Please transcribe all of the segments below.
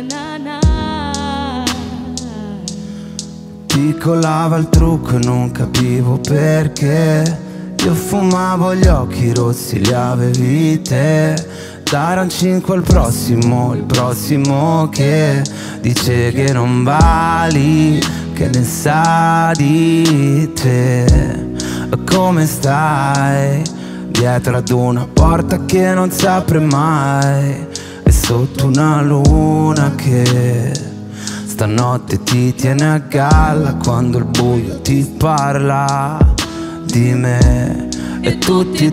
Ti colava il trucco e non capivo perché. Io fumavo gli occhi rossi, li avevi te. Darò un 5 al prossimo, il prossimo che dice che non vali, che ne sa di te. Come stai? Dietro ad una porta che non si apre mai, e sotto una luna che stanotte ti tiene a galla quando il buio ti parla di me e tutti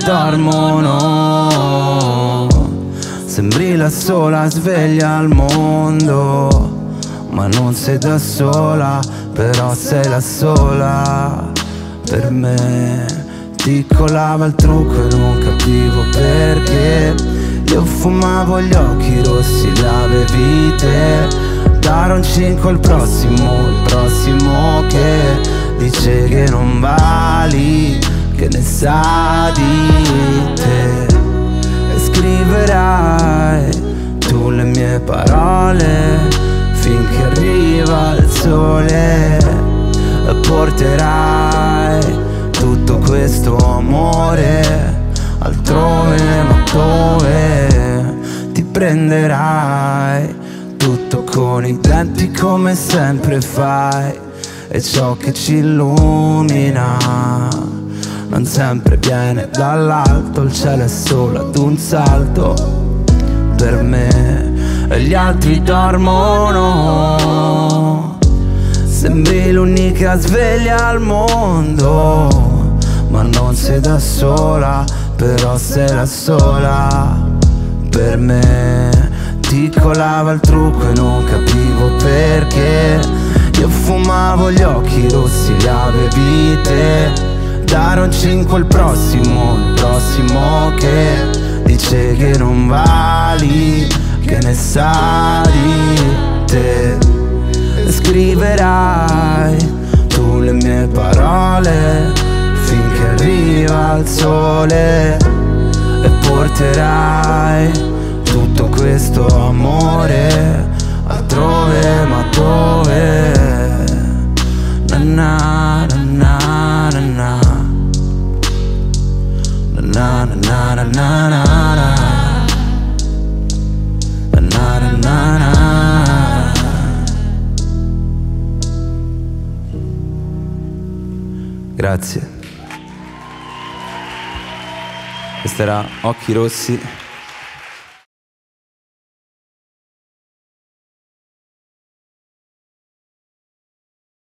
dormono. Sembri la sola sveglia al mondo, ma non sei da sola, però sei la sola per me. Ti colava il trucco e non capivo perché. Io fumavo gli occhi rossi, li avevi te. Darò un 5 al prossimo, il prossimo che dice che non vali, che ne sa di te. E scriverai tu le mie parole finché arriva il sole, e porterai tutto questo amore altrove, ma dove ti prenderai? Tutto con i denti come sempre fai, e ciò che ci illumina non sempre viene dall'alto. Il cielo è solo ad un salto per me e gli altri dormono. Sembri l'unica sveglia al mondo, ma non sei da sola, però sei la sola per me. Ti colava il trucco e non capivo perché. Io fumavo gli occhi rossi, li avevi te. Darò un 5 al prossimo, il prossimo che dice che non vali, che ne sa di te. E scriverai tu le mie parole finché arriva il sole, e porterai tutto questo amore altrove, ma dove? Na na na na na na na na na na na na na na. Grazie. Questa era Occhi Rossi.